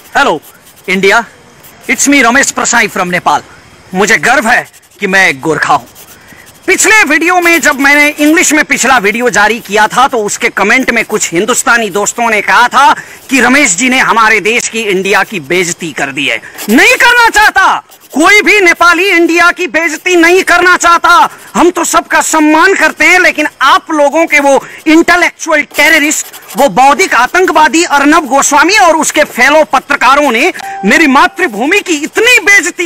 Hello India, it's me Ramesh Prasai from Nepal. मुझे गर्व है कि मैं एक गोरखा हूं। पिछले वीडियो में जब मैंने इंग्लिश में पिछला वीडियो जारी किया था तो उसके कमेंट में कुछ हिंदुस्तानी दोस्तों ने कहा था कि रमेश जी ने हमारे देश की, इंडिया की बेइज्जती कर दी है। नहीं करना चाहता, कोई भी नेपाली इंडिया की बेइज्जती नहीं करना चाहता। हम तो सबका सम्मान करते हैं, लेकिन आप लोगों के वो इंटेलेक्चुअल टेररिस्ट, वो बौद्धिक आतंकवादी अर्नब गोस्वामी और उसके फेलो पत्रकारों ने मेरी मातृभूमि की इतनी बेइज्जती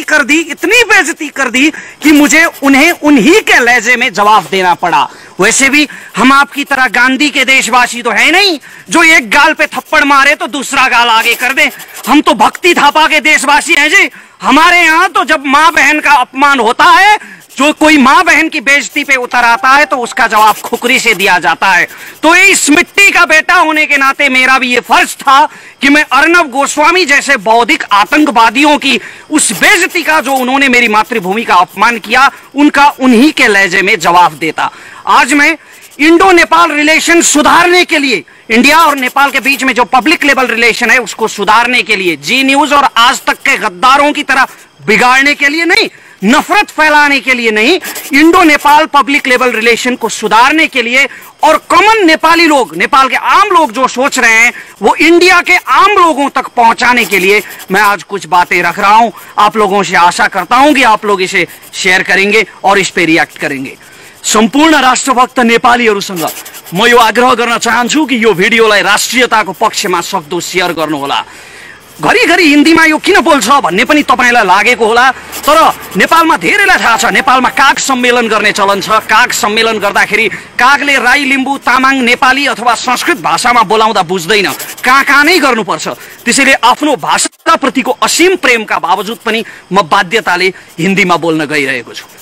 कर दी कि मुझे उन्हें उन्हीं के लहजे में जवाब देना पड़ा। वैसे भी हम आपकी तरह गांधी के देशवासी तो है नहीं जो एक गाल पे थप्पड़ मारे तो दूसरा गाल आगे कर दे। हम तो भक्ति थापा के देशवासी हैं जी। हमारे यहाँ तो जब माँ बहन का अपमान होता है, जो कोई माँ बहन की बेइज्जती पे उतर आता है तो उसका जवाब खुकरी से दिया जाता है। तो इस मिट्टी का बेटा होने के नाते मेरा भी ये फर्ज था कि मैं अर्नब गोस्वामी जैसे बौद्धिक आतंकवादियों की उस बेइज्जती का, जो उन्होंने मेरी मातृभूमि का अपमान किया, उनका उन्हीं के लहजे में जवाब देता। आज मैं इंडो नेपाल रिलेशन सुधारने के लिए, इंडिया और नेपाल के बीच में जो पब्लिक लेवल रिलेशन है उसको सुधारने के लिए, जी न्यूज और आज तक के गद्दारों की तरह बिगाड़ने के लिए नहीं, नफरत फैलाने के लिए नहीं, Indo Nepal public level relation को सुधारने के लिए और कॉमन नेपाली लोग, नेपाल के आम लोग जो सोच रहे हैं वो इंडिया के आम लोगों तक पहुंचाने के लिए मैं आज कुछ बातें रख रहा हूं। आप लोगों से आशा करता हूं कि आप लोग इसे शेयर करेंगे और इस पे रिएक्ट करेंगे। सम्पूर्ण राष्ट्रभक्त नेपालीहरूसँग म यो आग्रह गर्न चाहन्छु कि यो भिडियोलाई राष्ट्रियताको पक्षमा सक्दो शेयर गर्नुहोला। घरिघरि हिन्दीमा यो किन बोल्छ भन्ने पनि तपाईलाई लागेको होला, तर नेपालमा धेरैलाई थाहा छ नेपालमा काग सम्मेलन गर्ने चलन छ। काग सम्मेलन गर्दाखेरि कागले राई, लिम्बू, तामाङ, नेपाली अथवा संस्कृत भाषामा बोलाउँदा बुझ्दैन, कहाँ नै गर्नुपर्छ। त्यसैले आफ्नो भाषाप्रतिको असीम प्रेमका बावजुद पनि म बाध्यताले हिन्दीमा बोल्न गइरहेको छु।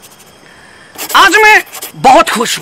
आज मैं बहुत खुश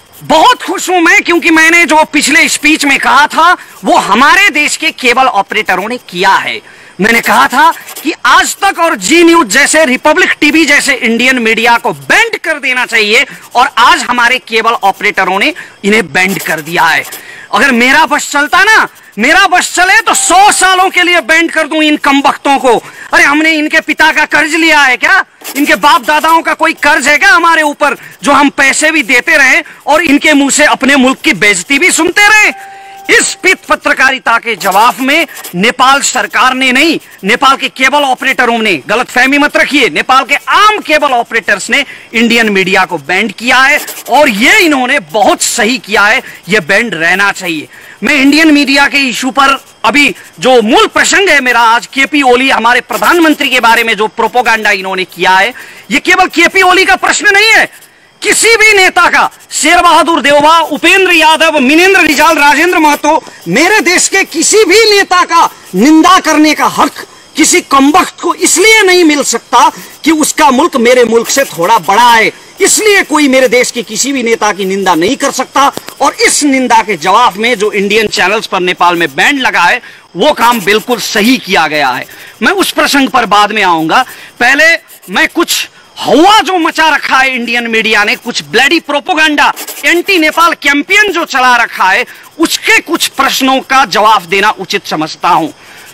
हूं मैं, क्योंकि मैंने जो पिछले स्पीच में कहा था वो हमारे देश के केबल ऑपरेटरों ने किया है। मैंने कहा था कि आज तक और जी न्यूज जैसे, रिपब्लिक टीवी जैसे इंडियन मीडिया को बैंड कर देना चाहिए, और आज हमारे केबल ऑपरेटरों ने इन्हें बैंड कर दिया है। अगर मेरा बस चलता ना, मेरा बस चले तो 100 सालों के लिए बैंड कर दूं इन कमबख्तों को। अरे हमने इनके पिता का कर्ज लिया है क्या? इनके बाप दादाओं का कोई कर्ज है क्या हमारे ऊपर, जो हम पैसे भी देते रहे और इनके मुंह से अपने मुल्क की बेइज्जती भी सुनते रहे? इस पित पत्रकारिता के जवाब में नेपाल सरकार ने नहीं, नेपाल के केबल ऑपरेटरों ने, गलतफहमी मत रखिए, नेपाल के आम केबल ऑपरेटर्स ने इंडियन मीडिया को बैंड किया है, और ये इन्होंने बहुत सही किया है। ये बैंड रहना चाहिए। मैं इंडियन मीडिया के इशू पर अभी जो मूल प्रसंग है मेरा आज, केपी ओली, हमारे प्रधानमंत्री के बारे में जो प्रोपोगंडा इन्होंने किया है, ये केवल केपी ओली का प्रश्न नहीं है, किसी भी नेता का, शेर बहादुर देवबा, उपेंद्र यादव, मिनेंद्र रिजाल, राजेंद्र महतो, मेरे देश के किसी भी नेता का निंदा करने का हक किसी कमबख्त को इसलिए नहीं मिल सकता कि उसका मुल्क मेरे मुल्क से थोड़ा बड़ा है। इसलिए कोई मेरे देश के किसी भी नेता की निंदा नहीं कर सकता, और इस निंदा के जवाब में जो इंडियन चैनल्स पर नेपाल में बैन लगा है वो काम बिल्कुल सही किया गया है। मैं उस प्रसंग पर बाद में आऊंगा। पहले मैं कुछ हवा जो मचा रखा है इंडियन मीडिया ने, कुछ bloody propaganda, anti Nepal campaign जो चला रखा है, उसके कुछ प्रश्नों का जवाब देना उचित समझता हूं।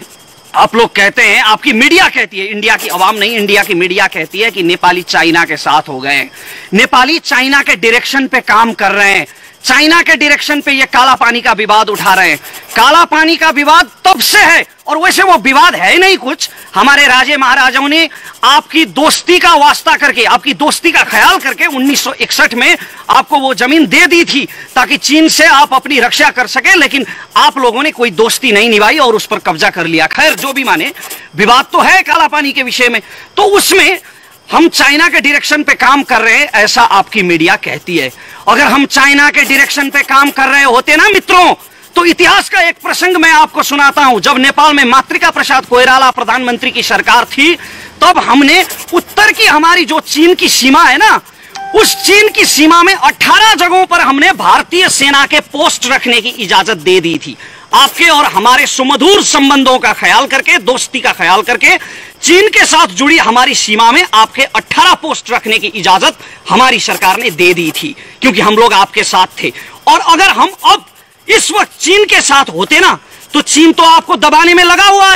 आप लोग कहते हैं, आपकी मीडिया कहती है, इंडिया की आवाम नहीं, इंडिया की मीडिया कहती है कि नेपाली चाइना के साथ हो गए, नेपाली चाइना के डायरेक्शन पे काम कर रहे हैं, चाइना के डायरेक्शन पे ये काला पानी का विवाद उठा रहे हैं। काला पानी का विवाद तब से है, और वैसे वो विवाद है नहीं कुछ, हमारे राजे महाराजाओं ने आपकी दोस्ती का वास्ता करके, आपकी दोस्ती का ख्याल करके 1961 में आपको वो जमीन दे दी थी ताकि चीन से आप अपनी रक्षा कर सके, लेकिन आप लोगों ने कोई दोस्ती नहीं निभाई और उस पर कब्जा कर लिया। खैर, जो भी माने, विवाद तो है काला पानी के विषय में, तो उसमें हम चाइना के डायरेक्शन पे काम कर रहे हैं, ऐसा आपकी मीडिया कहती है। अगर हम चाइना के डायरेक्शन पे काम कर रहे होते ना मित्रों, तो इतिहास का एक प्रसंग मैं आपको सुनाता हूं। जब नेपाल में मातृका प्रसाद कोइराला प्रधानमंत्री की सरकार थी, तब हमने उत्तर की हमारी जो चीन की सीमा है ना, उस चीन की सीमा में 18 जगहों पर हमने भारतीय सेना के पोस्ट रखने की इजाजत दे दी थी। आपके और हमारे सुमधुर संबंधों का ख्याल करके, दोस्ती का ख्याल करके, चीन के साथ जुड़ी हमारी सीमा में आपके 18 पोस्ट रखने की इजाजत हमारी सरकार ने दे दी थी, क्योंकि हम लोग आपके साथ थे। और अगर हम अब इस वक्त चीन के साथ होते ना, तो चीन तो आपको दबाने में लगा हुआ है,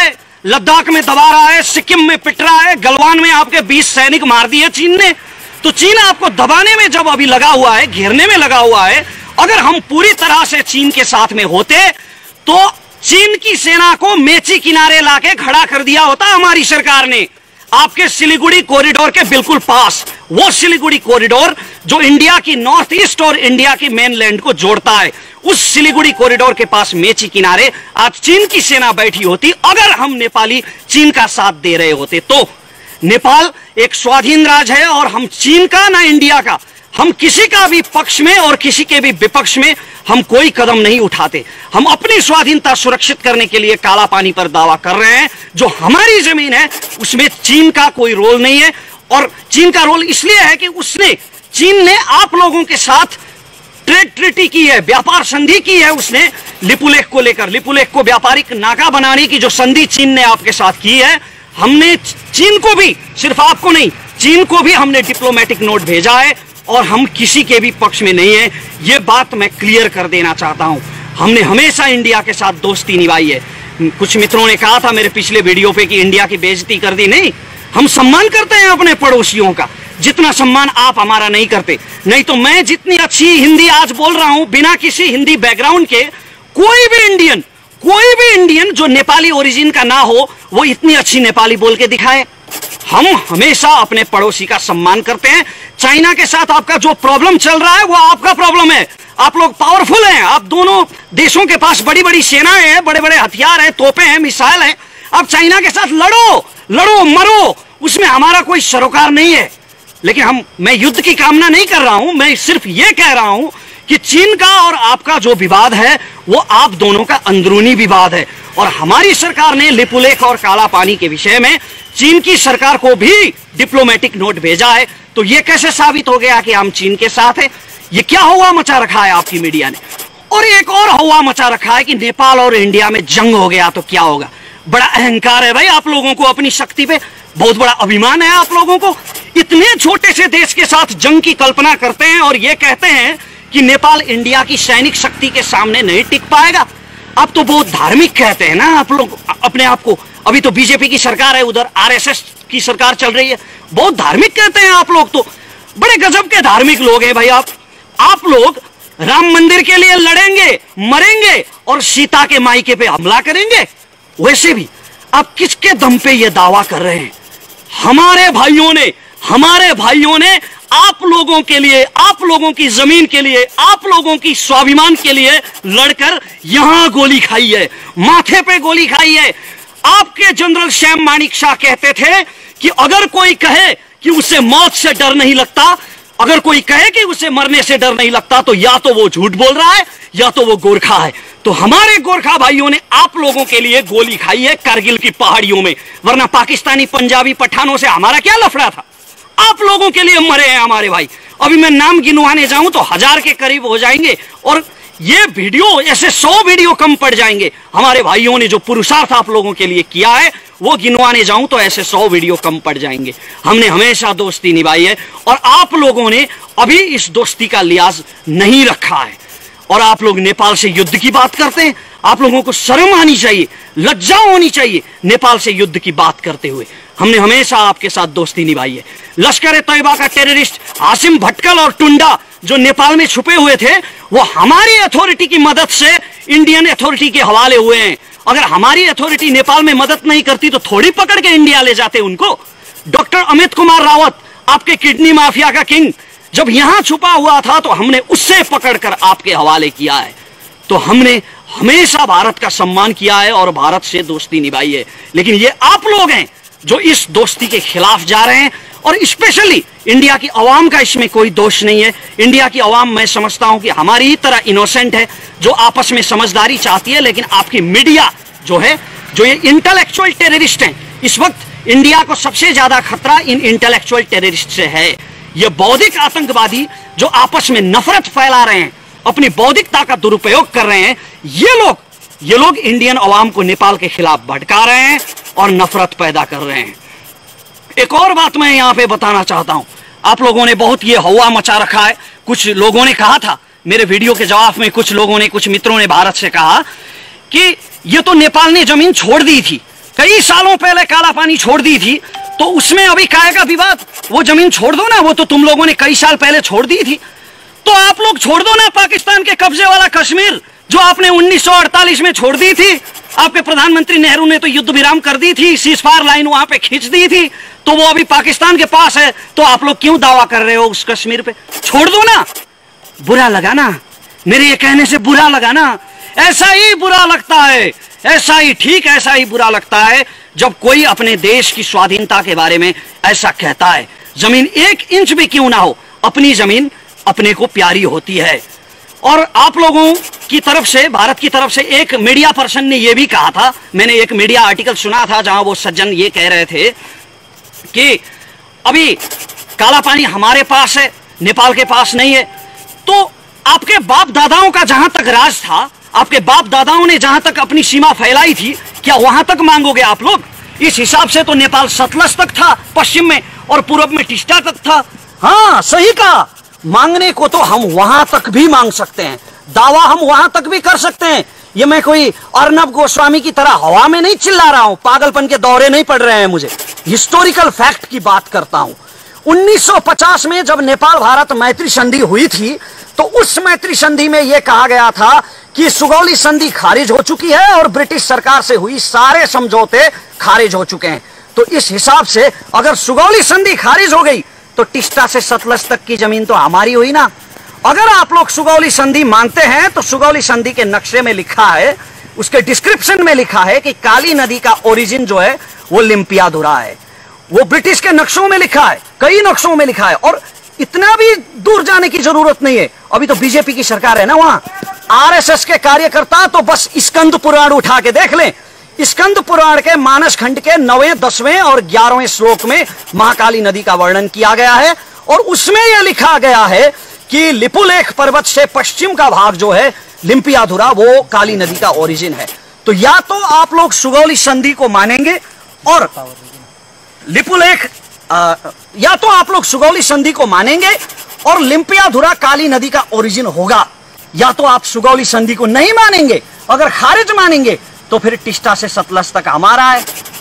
लद्दाख में दबा रहा है, सिक्किम में पिट रहा है, गलवान में आपके 20 सैनिक मार दिए चीन ने। तो चीन आपको दबाने में जब अभी लगा हुआ है, घेरने में लगा हुआ है, अगर हम पूरी तरह से चीन के साथ में होते तो चीन की सेना को मेची किनारे लाके खड़ा कर दिया होता हमारी सरकार ने, आपके सिलीगुड़ी कॉरिडोर के बिल्कुल पास। वो सिलीगुड़ी कॉरिडोर जो इंडिया की नॉर्थ ईस्ट और इंडिया की मेनलैंड को जोड़ता है, उस सिलीगुड़ी कॉरिडोर के पास मेची किनारे आज चीन की सेना बैठी होती। अगर हम नेपाली चीन का साथ दे रहे होते तो नेपाल एक स्वाधीन राज्य है और हम चीन का ना इंडिया का, हम किसी का भी पक्ष में और किसी के भी विपक्ष में हम कोई कदम नहीं उठाते। हम अपनी स्वाधीनता सुरक्षित करने के लिए काला पानी पर दावा कर रहे हैं। जो हमारी जमीन है उसमें चीन का कोई रोल नहीं है, और चीन का रोल इसलिए है कि चीन ने आप लोगों के साथ ट्रेड ट्रीटी की है, व्यापार संधि की है उसने लिपुलेख को लेकर। लिपुलेख को व्यापारिक नाका बनाने की जो संधि चीन ने आपके साथ की है, हमने चीन को भी, सिर्फ आपको नहीं, चीन को भी हमने डिप्लोमेटिक नोट भेजा है और हम किसी के भी पक्ष में नहीं है। यह बात मैं क्लियर कर देना चाहता हूं। हमने हमेशा इंडिया के साथ दोस्ती निभाई है। कुछ मित्रों ने कहा था मेरे पिछले वीडियो पे कि इंडिया की बेइज्जती कर दी। नहीं, हम सम्मान करते हैं अपने पड़ोसियों का, जितना सम्मान आप हमारा नहीं करते। नहीं तो मैं जितनी अच्छी हिंदी आज बोल रहा हूं बिना किसी हिंदी बैकग्राउंड के, कोई भी इंडियन जो नेपाली ओरिजिन का ना हो वो इतनी अच्छी नेपाली बोल के दिखाए। हम हमेशा अपने पड़ोसी का सम्मान करते हैं। चाइना के साथ आपका जो प्रॉब्लम चल रहा है वो आपका प्रॉब्लम है। आप लोग पावरफुल हैं, आप दोनों देशों के पास बड़ी बड़ी सेनाएं हैं, बड़े बड़े हथियार हैं, तोपें हैं, मिसाइल हैं। आप चाइना के साथ लड़ो मरो, उसमें हमारा कोई सरोकार नहीं है। लेकिन मैं युद्ध की कामना नहीं कर रहा हूं, मैं सिर्फ यह कह रहा हूं कि चीन का और आपका जो विवाद है वो आप दोनों का अंदरूनी विवाद है। और हमारी सरकार ने लिपुलेख और काला पानी के विषय में चीन की सरकार को भी डिप्लोमेटिक नोट भेजा है। तो यह कैसे साबित हो गया कि हम चीन के साथ हैं? यह क्या हुआ मचा रखा है आपकी मीडिया ने। और एक और हुआ मचा रखा है कि नेपाल और इंडिया में जंग हो गया तो क्या होगा। बड़ा अहंकार है भाई आप लोगों को अपनी शक्ति पे, बहुत बड़ा अभिमान है आप लोगों को। इतने छोटे से देश के साथ जंग की कल्पना करते हैं और यह कहते हैं कि नेपाल इंडिया की सैनिक शक्ति के सामने नहीं टिक पाएगा। आप तो बहुत धार्मिक कहते हैं ना आप लोग अपने आप को। अभी तो बीजेपी की सरकार है, उधर आरएसएस की सरकार चल रही है, बहुत धार्मिक कहते हैं आप लोग। तो बड़े गजब के धार्मिक लोग हैं भाई आप लोग राम मंदिर के लिए लड़ेंगे, मरेंगे और सीता के मायके पे हमला करेंगे। वैसे भी आप किसके दम पे ये दावा कर रहे हैं? हमारे भाइयों ने आप लोगों के लिए, आप लोगों की जमीन के लिए, आप लोगों की स्वाभिमान के लिए लड़कर यहां गोली खाई है, माथे पे गोली खाई है। आपके जनरल श्याम माणिक शाह कहते थे कि अगर कोई कहे कि उसे मौत से डर नहीं लगता, अगर कोई कहे कि उसे मरने से डर नहीं लगता, तो या तो वो झूठ बोल रहा है या तो वो गोरखा है। तो हमारे गोरखा भाइयों ने आप लोगों के लिए गोली खाई है कारगिल की पहाड़ियों में, वरना पाकिस्तानी पंजाबी पठानों से हमारा क्या लफड़ा था। आप लोगों के लिए मरे हैं हमारे भाई। अभी मैं नाम गिनवाने जाऊं तो 1000 के करीब हो जाएंगे और ये वीडियो ऐसे 100 वीडियो कम पड़ जाएंगे। हमारे भाइयों ने जो पुरुषार्थ आप लोगों के लिए किया है वो गिनवाने जाऊं तो ऐसे 100 वीडियो कम पड़ जाएंगे। हमने हमेशा दोस्ती निभाई है और आप लोगों ने अभी इस दोस्ती का लिहाज नहीं रखा है। और आप लोग नेपाल से युद्ध की बात करते हैं। आप लोगों को शर्म आनी चाहिए, लज्जा होनी चाहिए नेपाल से युद्ध की बात करते हुए। हमने हमेशा आपके साथ दोस्ती निभाई है। लश्कर ए तैयबा का टेररिस्ट हाशिम भटकल और टुंडा जो नेपाल में छुपे हुए थे, वो हमारी अथॉरिटी की मदद से इंडियन अथॉरिटी के हवाले हुए हैं। अगर हमारी अथॉरिटी नेपाल में मदद नहीं करती तो थोड़ी पकड़ के इंडिया ले जाते उनको। डॉक्टर अमित कुमार रावत, आपके किडनी माफिया का किंग, जब यहां छुपा हुआ था तो हमने उससे पकड़कर आपके हवाले किया है। तो हमने हमेशा भारत का सम्मान किया है और भारत से दोस्ती निभाई है। लेकिन ये आप लोग हैं जो इस दोस्ती के खिलाफ जा रहे हैं। और स्पेशली इंडिया की आवाम का इसमें कोई दोष नहीं है। इंडिया की आवाम मैं समझता हूं कि हमारी ही तरह इनोसेंट है, जो आपस में समझदारी चाहती है। लेकिन आपकी मीडिया जो है, जो ये इंटेलेक्चुअल टेररिस्ट हैं, इस वक्त इंडिया को सबसे ज्यादा खतरा इन इंटेलेक्चुअल टेररिस्ट से है। ये बौद्धिक आतंकवादी जो आपस में नफरत फैला रहे हैं, अपनी बौद्धिकता का दुरुपयोग कर रहे हैं, ये लोग इंडियन अवाम को नेपाल के खिलाफ भटका रहे हैं और नफरत पैदा कर रहे हैं। एक और बात मैं यहां पे बताना चाहता हूं। आप लोगों ने बहुत ये हवा मचा रखा है। कुछ लोगों ने कहा था मेरे वीडियो के जवाब में, कुछ मित्रों ने भारत से कहा कि ये तो नेपाल ने जमीन छोड़ दी थी, कई सालों पहले काला पानी छोड़ दी थी, तो उसमें अभी काहे का विवाद? वो जमीन छोड़ दो ना, वो तो तुम लोगों ने कई साल पहले छोड़ दी थी। तो आप लोग छोड़ दो ना पाकिस्तान के कब्जे वाला कश्मीर, जो आपने 1948 में छोड़ दी थी। आपके प्रधानमंत्री नेहरू ने तो युद्ध विराम कर दी थी, सीजफायर लाइन वहां पे खींच दी थी, तो वो अभी पाकिस्तान के पास है। तो आप लोग क्यों दावा कर रहे हो उस कश्मीर पे? छोड़ दो ना। बुरा लगा ना मेरे ये कहने से? बुरा लगा ना? ऐसा ही बुरा लगता है, ऐसा ही, ठीक ऐसा ही बुरा लगता है जब कोई अपने देश की स्वाधीनता के बारे में ऐसा कहता है। जमीन 1 इंच भी क्यों ना हो, अपनी जमीन अपने को प्यारी होती है। और आप लोगों की तरफ से, भारत की तरफ से एक मीडिया पर्सन ने यह भी कहा था, मैंने एक मीडिया आर्टिकल सुना था जहां वो सज्जन ये कह रहे थे कि अभी काला पानी हमारे पास है, नेपाल के पास नहीं है। तो आपके बाप दादाओं का जहां तक राज था, आपके बाप दादाओं ने जहां तक अपनी सीमा फैलाई थी, क्या वहां तक मांगोगे आप लोग? इस हिसाब से तो नेपाल सतलज तक था पश्चिम में, और पूरब में टिस्टा तक था। हाँ, सही कहा। मांगने को तो हम वहां तक भी मांग सकते हैं, दावा हम वहां तक भी कर सकते हैं। ये मैं कोई अर्नब गोस्वामी की तरह हवा में नहीं चिल्ला रहा हूं, पागलपन के दौरे नहीं पड़ रहे हैं मुझे, हिस्टोरिकल फैक्ट की बात करता हूं। 1950 में जब नेपाल भारत मैत्री संधि हुई थी, तो उस मैत्री संधि में यह कहा गया था कि सुगौली संधि खारिज हो चुकी है और ब्रिटिश सरकार से हुई सारे समझौते खारिज हो चुके हैं। तो इस हिसाब से अगर सुगौली संधि खारिज हो गई तो टिस्टा से सतलज तक की जमीन तो हमारी हुई ना। अगर आप लोग सुगौली संधि मानते हैं तो सुगौली संधि के नक्शे में लिखा है, उसके डिस्क्रिप्शन में लिखा है कि काली नदी का ओरिजिन जो है वो लिम्पियाधुरा है। वो ब्रिटिश के नक्शों में लिखा है, कई नक्शों में लिखा है। और इतना भी दूर जाने की जरूरत नहीं है, अभी तो बीजेपी की सरकार है ना वहां। आरएसएस के कार्यकर्ता तो बस स्कंद पुराण उठा के देख लें। स्कंद पुराण के मानस खंड के 9वें, 10वें और 11वें श्लोक में महाकाली नदी का वर्णन किया गया है, और उसमें यह लिखा गया है कि लिपुलेख पर्वत से पश्चिम का भाग जो है लिम्पियाधुरा, वो काली नदी का ओरिजिन है। तो या तो आप लोग सुगौली संधि को मानेंगे और लिपुलेख, या तो आप लोग सुगौली संधि को मानेंगे और लिम्पियाधुरा काली नदी का ओरिजिन होगा, या तो आप सुगौली संधि को नहीं मानेंगे। अगर खारिज मानेंगे तो फिर टिस्टा से सतलज तक हमारा है।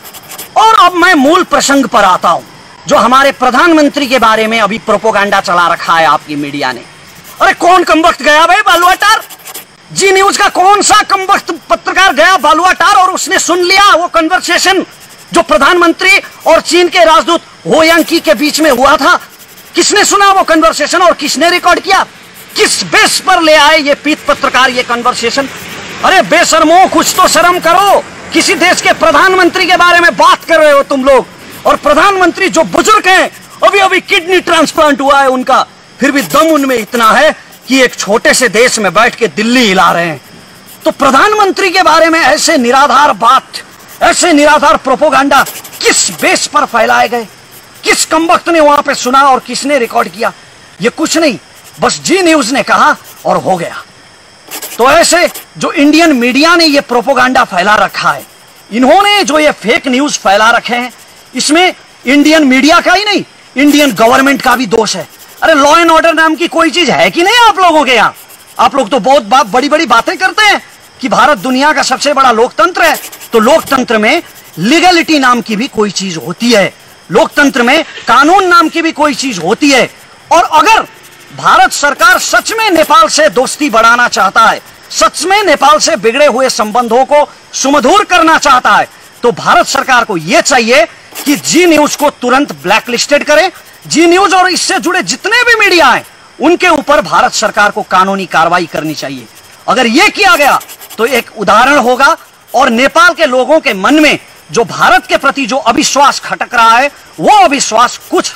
और अब मैं मूल प्रसंग पर आता हूं, जो हमारे प्रधानमंत्री के बारे में अभी प्रोपोगंडा चला रखा है आपकी मीडिया ने। अरे कौन कमबख्त गया भाई बालुआटार? जी न्यूज का कौन सा कमबख्त पत्रकार गया बालुआटार और उसने सुन लिया वो कन्वर्सेशन जो प्रधानमंत्री और चीन के राजदूत हो यांकी के बीच में हुआ था? किसने सुना वो कन्वर्सेशन और किसने रिकॉर्ड किया? किस बेस पर ले आए ये पीत पत्रकार ये कन्वर्सेशन? अरे बेशर्मो, कुछ तो शर्म करो। किसी देश के प्रधानमंत्री के बारे में बात कर रहे हो तुम लोग, और प्रधानमंत्री जो बुजुर्ग हैं, अभी अभी किडनी ट्रांसप्लांट हुआ है उनका, फिर भी दम उनमें इतना है कि एक छोटे से देश में बैठ के दिल्ली हिला रहे हैं। तो प्रधानमंत्री के बारे में ऐसे निराधार बात, ऐसे निराधार प्रोपोगंडा किस बेस पर फैलाए गए? किस कमबख्त ने वहां पे सुना और किसने रिकॉर्ड किया? ये कुछ नहीं, बस जी न्यूज ने कहा और हो गया। तो ऐसे जो इंडियन मीडिया ने ये प्रोपोगंडा फैला रखा है, इन्होंने जो ये फेक न्यूज फैला रखे हैं, इसमें इंडियन मीडिया का ही नहीं, इंडियन गवर्नमेंट का भी दोष है। अरे लॉ एंड ऑर्डर नाम की कोई चीज है कि नहीं आप लोगों के यहाँ? आप लोग तो बहुत बड़ी बड़ी बातें करते हैं कि भारत दुनिया का सबसे बड़ा लोकतंत्र है। तो लोकतंत्र में लीगलिटी नाम की भी कोई चीज होती है, लोकतंत्र में कानून नाम की भी कोई चीज होती है। और अगर भारत सरकार सच में नेपाल से दोस्ती बढ़ाना चाहता है, सच में नेपाल से बिगड़े हुए संबंधों को सुमधुर करना चाहता है, तो भारत सरकार को यह चाहिए कि जी न्यूज को तुरंत ब्लैकलिस्टेड करें। जी न्यूज और इससे जुड़े जितने भी मीडिया हैं, उनके ऊपर भारत सरकार को कानूनी कार्रवाई करनी चाहिए। अगर यह किया गया तो एक उदाहरण होगा, और नेपाल के लोगों के मन में जो भारत के प्रति जो अविश्वास खटक रहा है, वो अविश्वास कुछ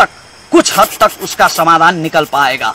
हद तक उसका समाधान निकल पाएगा।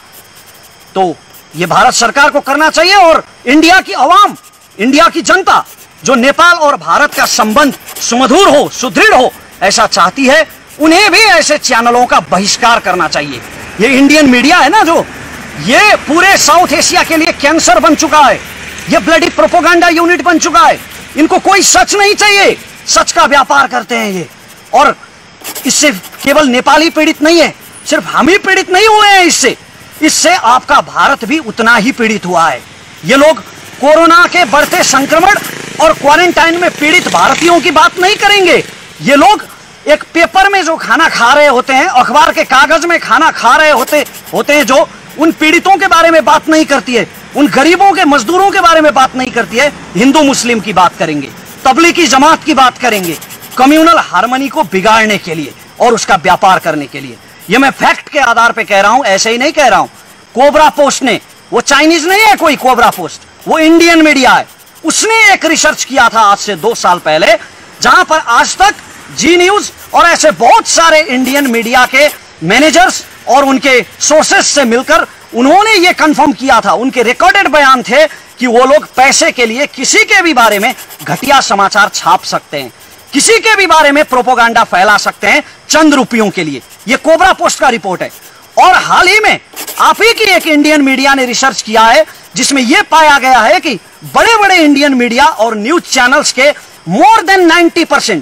तो यह भारत सरकार को करना चाहिए, और इंडिया की आवाम, इंडिया की जनता जो नेपाल और भारत का संबंध सुमधुर हो, सुदृढ़ हो, ऐसा चाहती है, उन्हें भी ऐसे चैनलों का बहिष्कार करना चाहिए। ये इंडियन मीडिया है ना, जो ये पूरे साउथ एशिया के लिए कैंसर बन चुका है, ये ब्लडी प्रोपोगंडा यूनिट बन चुका है। इनको कोई सच नहीं चाहिए, सच का व्यापार करते हैं ये। और इससे केवल नेपाल ही पीड़ित नहीं है, सिर्फ हम ही पीड़ित नहीं हुए हैं इससे आपका भारत भी उतना ही पीड़ित हुआ है। ये लोग कोरोना के बढ़ते संक्रमण और क्वारंटाइन में पीड़ित भारतीयों की बात नहीं करेंगे। ये लोग एक पेपर में जो खाना खा रहे होते हैं, अखबार के कागज में खाना खा रहे होते हैं, जो उन पीड़ितों के बारे में बात नहीं करती है, उन गरीबों के मजदूरों के बारे में बात नहीं करती है। हिंदू मुस्लिम की बात करेंगे, तबलीगी जमात की बात करेंगे, कम्युनल हार्मनी को बिगाड़ने के लिए और उसका व्यापार करने के लिए। यह मैं फैक्ट के आधार पर कह रहा हूं, ऐसे ही नहीं कह रहा हूं। कोबरा पोस्ट ने, वो चाइनीज नहीं है कोई कोबरा पोस्ट, वो इंडियन मीडिया है, उसने एक रिसर्च किया था आज से 2 साल पहले, जहां पर आज तक, जी न्यूज और ऐसे बहुत सारे इंडियन मीडिया के मैनेजर्स और उनके सोर्सेस से मिलकर उन्होंने ये कंफर्म किया था, उनके रिकॉर्डेड बयान थे कि वो लोग पैसे के लिए किसी के भी बारे में घटिया समाचार छाप सकते हैं, किसी के भी बारे में प्रोपोगंडा फैला सकते हैं चंद रुपयों के लिए। ये कोबरा पोस्ट का रिपोर्ट है। और हाल ही में आप ही की एक इंडियन मीडिया ने रिसर्च किया है, जिसमें यह पाया गया है कि बड़े बड़े इंडियन मीडिया और न्यूज चैनल्स के मोर देन 90%,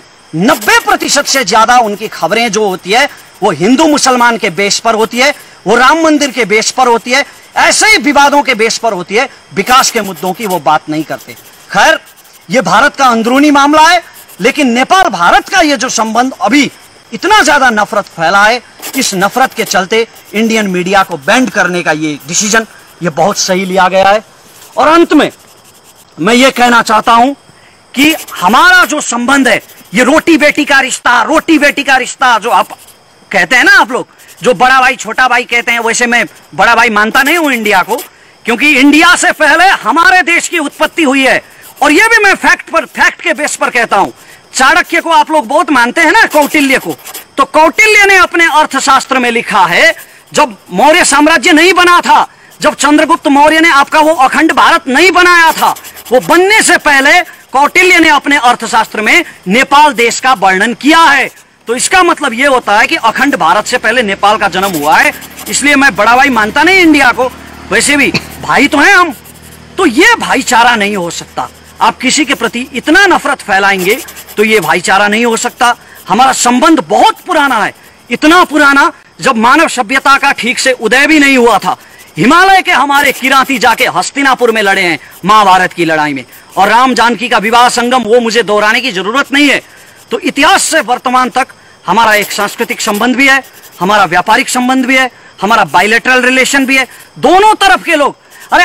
90% से ज्यादा उनकी खबरें जो होती है वो हिंदू मुसलमान के बेस पर होती है, वो राम मंदिर के बेस पर होती है, ऐसे ही विवादों के बेस पर होती है, विकास के मुद्दों की वो बात नहीं करते। खैर, ये भारत का अंदरूनी मामला है, लेकिन नेपाल भारत का ये जो संबंध अभी इतना ज्यादा नफरत फैला है, इस नफरत के चलते इंडियन मीडिया को बैंड करने का ये डिसीजन, ये बहुत सही लिया गया है। और अंत में मैं ये कहना चाहता हूं कि हमारा जो संबंध है, ये रोटी बेटी का रिश्ता, रोटी बेटी का रिश्ता जो आप कहते हैं ना, आप लोग जो बड़ा भाई छोटा भाई कहते हैं, वैसे मैं बड़ा भाई मानता नहीं हूं इंडिया को, क्योंकि इंडिया से पहले हमारे देश की उत्पत्ति हुई है। और ये भी मैं फैक्ट के बेस पर कहता हूं। चाणक्य को आप लोग बहुत मानते हैं ना, कौटिल्य को, तो कौटिल्य ने अपने अर्थशास्त्र में लिखा है, जब मौर्य साम्राज्य नहीं बना था, जब चंद्रगुप्त मौर्य ने आपका वो अखंड भारत नहीं बनाया था, वो बनने से पहले कौटिल्य ने अपने अर्थशास्त्र में नेपाल देश का वर्णन किया है। तो इसका मतलब यह होता है कि अखंड भारत से पहले नेपाल का जन्म हुआ है। इसलिए मैं बड़ा भाई मानता नहीं इंडिया को, वैसे भी भाई तो हैं हम। तो यह भाईचारा नहीं हो सकता। आप किसी के प्रति इतना नफरत फैलाएंगे तो यह भाईचारा नहीं हो सकता। हमारा संबंध बहुत पुराना है, इतना पुराना जब मानव सभ्यता का ठीक से उदय भी नहीं हुआ था। हिमालय के हमारे किराती जाके हस्तिनापुर में लड़े हैं महाभारत की लड़ाई में, और राम जानकी का विवाह संगम, वो मुझे दोहराने की जरूरत नहीं है। तो इतिहास से वर्तमान तक हमारा एक सांस्कृतिक संबंध भी है, हमारा व्यापारिक संबंध भी है, हमारा बायलैटरल रिलेशन भी है, दोनों तरफ के लोग। अरे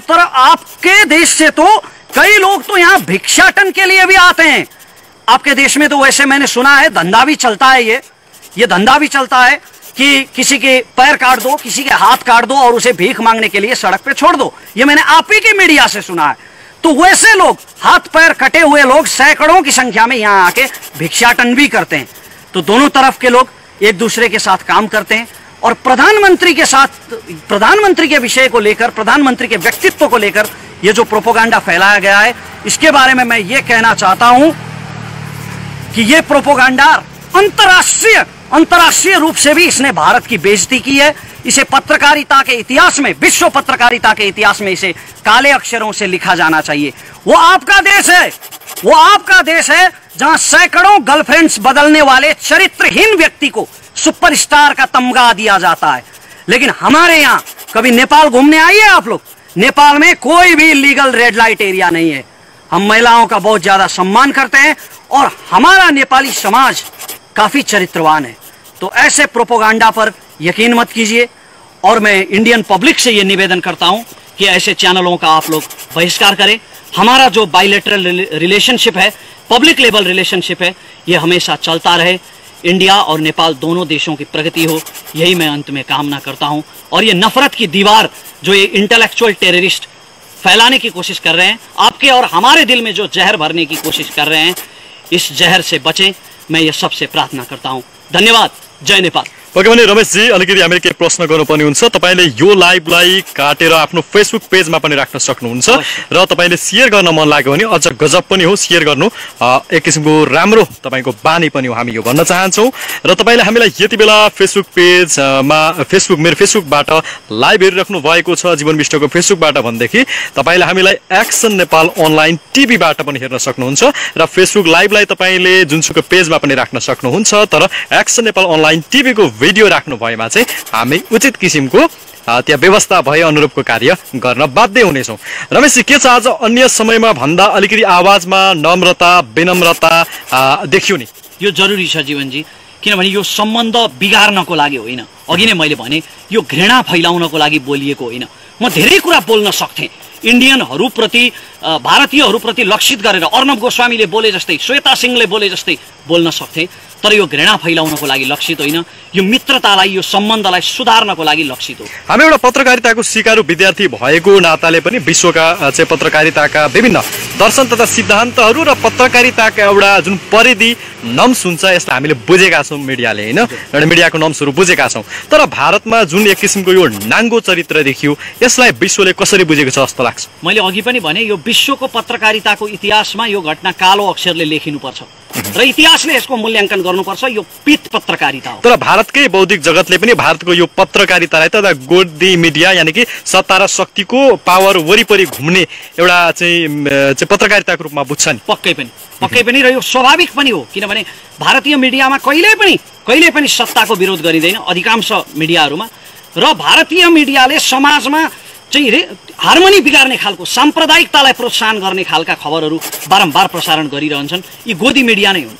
आपके देश से तो कई लोग तो यहाँ भिक्षाटन के लिए भी आते हैं। आपके देश में तो वैसे मैंने सुना है धंधा भी चलता है, ये धंधा भी चलता है कि किसी के पैर काट दो, किसी के हाथ काट दो और उसे भीख मांगने के लिए सड़क पे छोड़ दो। ये मैंने आप ही की मीडिया से सुना है। तो वैसे लोग, हाथ पैर कटे हुए लोग सैकड़ों की संख्या में यहाँ आके भिक्षाटन भी करते हैं। तो दोनों तरफ के लोग एक दूसरे के साथ काम करते हैं। और प्रधानमंत्री के साथ, प्रधानमंत्री के विषय को लेकर, प्रधानमंत्री के व्यक्तित्व को लेकर ये जो प्रोपोगंडा फैलाया गया है, इसके बारे में मैं ये कहना चाहता हूं कि ये प्रोपोगंडा अंतरराष्ट्रीय रूप से भी इसने भारत की बेइज्जती की है। इसे पत्रकारिता के इतिहास में, विश्व पत्रकारिता के इतिहास में इसे काले अक्षरों से लिखा जाना चाहिए। वो आपका देश है, वो आपका देश है जहां सैकड़ों गर्लफ्रेंड्स बदलने वाले चरित्रहीन व्यक्ति को सुपरस्टार का तमगा दिया जाता है। लेकिन हमारे यहां कभी नेपाल घूमने आइए आप लोग, नेपाल में कोई भी लीगल रेड लाइट एरिया नहीं है। हम महिलाओं का बहुत ज्यादा सम्मान करते हैं और हमारा नेपाली समाज काफी चरित्रवान है। तो ऐसे प्रोपोगंडा पर यकीन मत कीजिए। और मैं इंडियन पब्लिक से यह निवेदन करता हूं कि ऐसे चैनलों का आप लोग बहिष्कार करें। हमारा जो बायलैटरल रिलेशनशिप है, पब्लिक लेवल रिलेशनशिप है, यह हमेशा चलता रहे। इंडिया और नेपाल दोनों देशों की प्रगति हो, यही मैं अंत में कामना करता हूं। और ये नफरत की दीवार जो ये इंटेलेक्चुअल टेररिस्ट फैलाने की कोशिश कर रहे हैं, आपके और हमारे दिल में जो जहर भरने की कोशिश कर रहे हैं, इस जहर से बचें, मैं ये सबसे प्रार्थना करता हूं। धन्यवाद। जय नेपाल। ओके भने रमेशजी, अलिकति हामीले केही प्रश्न गर्नुपर्ने हुन्छ। तपाईले यो लाइभलाई काटेर आफ्नो फेसबुक पेजमा पनि राख्न सक्नुहुन्छ र तपाईले शेयर गर्न मन लाग्यो भने अझ गजब पनि हो, शेयर गर्नु एक किसिमको राम्रो तपाईको बानी पनि हो, हामी यो भन्न चाहन्छौँ। र तपाईले हामीलाई यति बेला फेसबुक पेजमा मेरो फेसबुकबाट लाइभ हेरिराख्नु भएको छ, जीवन विष्टको फेसबुकबाट भनेदेखि तपाईले हामीलाई एक्सन नेपाल अनलाइन टिभीबाट पनि हेर्न सक्नुहुन्छ र फेसबुक लाइभलाई तपाईले जुनसुकै पेजमा पनि राख्न सक्नुहुन्छ। तर एक्सन नेपाल अनलाइन टिभीको भिडियो राख्नु भएमा चाहिँ हामी उचित किसिमको त्यहाँ व्यवस्था भए अनुरूपको कार्य गर्न बाध्य हुनेछौँ। रमेशजी, के छ आज अन्य समयमा भन्दा अलिकति आवाजमा नम्रता विनम्रता देखियो नि? यो जरुरी छ जीवनजी, किनभने यो सम्बन्ध बिगार्नको लागि होइन, अघि नै मैले भने यो घृणा फैलाउनको लागि बोलिएको होइन। म धेरै कुरा बोल्न सक्थेँ, इन्डियनहरूप्रति भारतीयहरूप्रति लक्षित गरेर अर्णव गोस्वामीले बोले जस्तै, श्वेता सिंहले बोले जस्तै बोल्न सक्थेँ, तर यो घृणा फैलाउनको लागि लक्षित होइन, यो मित्रतालाई, यो सम्बन्धलाई सुधार्नको लागि लक्षित हो। हामी एउटा पत्रकारिताको सिकारु विद्यार्थी भएको नाताले पनि विश्वका चाहिँ पत्रकारिताका विभिन्न दर्शन तथा सिद्धान्तहरू र पत्रकारिताका एउटा जुन परिधि नम्स हुन्छ यसलाई हामीले बुझेका छौँ, मिडियाले होइन, एउटा मिडियाको नम्सहरू बुझेका छौँ। तर भारतमा जुन एक किसिमको यो नाङ्गो चरित्र देखियो यसलाई विश्वले कसरी बुझेको छ जस्तो लाग्छ? मैले अघि पनि भने यो विश्वको पत्रकारिताको इतिहासमा यो घटना कालो अक्षरले लेखिनुपर्छ र इतिहासले यसको मूल्याङ्कन गर्नुपर्छ। यो पित पत्रकारिता हो। तर भारतकै बौद्धिक जगतले पनि भारतको यो पत्रकारितालाई तथा गोदी मिडिया यानि कि सत्ता र शक्तिको पावर वरिपरि घुम्ने एउटा चाहिँ पत्रकारिताको रूपमा बुझ्छ नि? पक्कै पनि, र यो स्वाभाविक पनि हो, किनभने भारतीय मिडियामा कहिल्यै पनि सत्ताको विरोध गरिँदैन अधिकांश मिडियाहरूमा, र भारतीय मिडियाले समाजमा चाहिँ हार्मोनी बिगार्ने खालको साम्प्रदायिकतालाई प्रोत्साहन गर्ने खालका खबरहरू बारम्बार प्रसारण गरिरहन्छन्। यी गोदी मिडिया नै हुन्।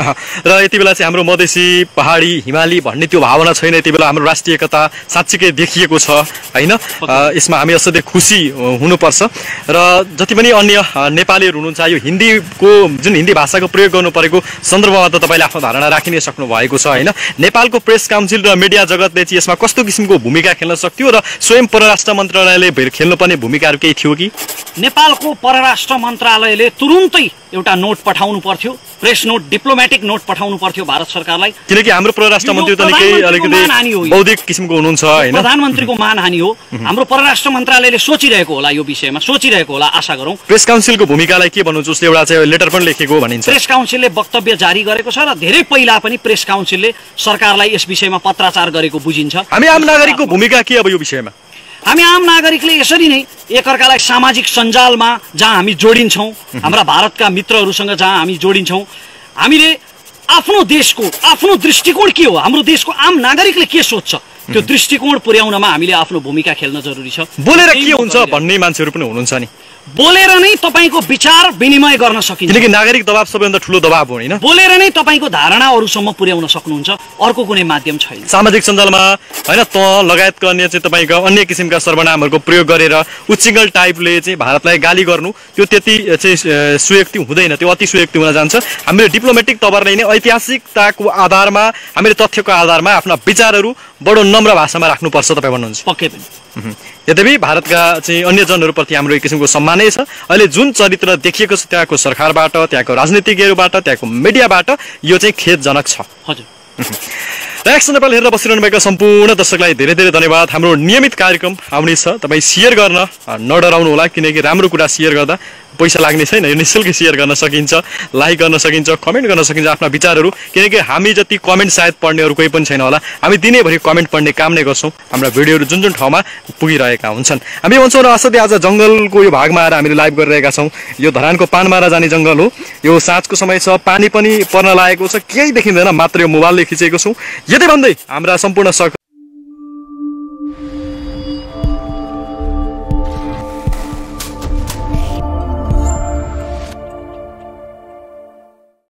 र यति बेला चाहिँ हाम्रो मधेसी पहाडी हिमाली भन्ने त्यो भावना छैन। यति बेला हाम्रो राष्ट्रिय एकता साँच्चीकै देखिएको छ होइन? यसमा हामी असाध्यै खुसी हुनुपर्छ। र जति पनि अन्य नेपालीहरू हुनुहुन्छ, यो हिन्दीको जुन हिन्दी भाषाको प्रयोग गर्नु परेको सन्दर्भमा त तपाईँले आफ्नो धारणा राखि नै सक्नु भएको छ होइन? नेपालको प्रेस काउन्सिल र मिडिया जगतले चाहिँ यसमा कस्तो किसिमको भूमिका खेल्न सक्थ्यो र स्वयं परराष्ट्र मन्त्रालयले खेल्नुपर्ने भूमिकाहरू केही थियो कि? नेपालको परराष्ट्र मन्त्रालयले तुरुन्तै एउटा नोट पठाउनु पर्थ्यो, प्रेस नोट, डिप्लोमेटिक नोट पठाउनु पर्थ्यो भारत सरकारलाई, किनकि हाम्रो परराष्ट्र मन्त्री त निकै अलिकति बौद्धिक किसिमको हुनुहुन्छ होइन? प्रधानमन्त्रीको मानहानि हो। हाम्रो परराष्ट्र मन्त्रालयले सोचिरहेको होला, यो विषयमा सोचिरहेको होला, आशा गरौँ। प्रेस काउन्सिलको भूमिकालाई के भन्नुहुन्छ? उसले एउटा चाहिँ लेटर पनि लेखेको भनिन्छ। प्रेस काउन्सिलले वक्तव्य जारी गरेको छ र धेरै पहिला पनि प्रेस काउन्सिलले सरकारलाई यस विषयमा पत्राचार गरेको बुझिन्छ। हामी आम नागरिकको भूमिका के अब यो विषयमा? हामी आम नागरिकले यसरी नै एकअर्कालाई सामाजिक सञ्जालमा जहाँ हामी जोडिन्छौँ, हाम्रा भारतका मित्रहरूसँग जहाँ हामी जोडिन्छौँ, हामीले आफ्नो देशको आफ्नो दृष्टिकोण के हो, हाम्रो देशको आम नागरिकले के सोच्छ, त्यो दृष्टिकोण पुर्याउनमा हामीले आफ्नो भूमिका खेल्न जरुरी छ। बोलेर के हुन्छ भन्ने मान्छेहरू पनि हुनुहुन्छ नि? बोलेर नै तपाईको विचार विनिमय गर्न सकिन्छ, किनकि नागरिक दबाव सबैभन्दा ठुलो दबाव हो हैन? बोलेर नै तपाईको धारणा अरूसम्म पुर्याउन सक्नुहुन्छ, अर्को कुनै माध्यम छैन। सामाजिक सञ्जालमा हैन त लगायतका अन्य चाहिँ तपाईको अन्य किसिमका सर्वनामहरूको प्रयोग गरेर उच्चिङ्गल टाइपले चाहिँ भारतलाई गाली गर्नु त्यो त्यति चाहिँ सुयुक्ति हुँदैन, त्यो अति सुयुक्ति हुन जान्छ। हामीले डिप्लोमेटिक तवरले नै ऐतिहासिकताको आधारमा, हामीले तथ्यको आधारमा आफ्ना विचारहरू बडो नम्र भाषामा राख्नुपर्छ तपाईँ भन्नुहुन्छ? पक्कै पनि। यद्यपि भारतका चाहिँ अन्य जनहरूप्रति हाम्रो एक किसिमको सम्मानै छ। अहिले जुन चरित्र देखिएको छ त्यहाँको सरकारबाट, त्यहाँको राजनीतिज्ञहरूबाट, त्यहाँको मिडियाबाट यो चाहिँ खेदजनक छ। हजुर। एक्सन नेपाल हेरेर बसिरहनु भएका सम्पूर्ण दर्शकलाई धेरै धेरै धन्यवाद। हाम्रो नियमित कार्यक्रम आउने छ, तपाईँ सेयर गर्न नडराउनु होला, किनकि राम्रो कुरा सेयर गर्दा पैसा लाग्ने छैन, यो निःशुल्क सेयर गर्न सकिन्छ, लाइक गर्न सकिन्छ, कमेन्ट गर्न सकिन्छ आफ्ना विचारहरू, किनकि हामी जति कमेन्ट सायद पढ्नेहरू कोही पनि छैन होला। हामी दिनैभरि कमेन्ट पढ्ने काम नै गर्छौँ, हाम्रा भिडियोहरू जुन जुन ठाउँमा पुगिरहेका हुन्छन्। हामी भन्छौँ र असाध्यै आज जङ्गलको यो भागमा आएर हामीले लाइभ गरिरहेका छौँ। यो धरानको पानमारा जाने जङ्गल हो, यो साँझको समय छ, पानी पनि पर्न लागेको छ, केही देखिँदैन, मात्र यो मोबाइलले खिचेको छौँ। यति भन्दै हाम्रा सम्पूर्ण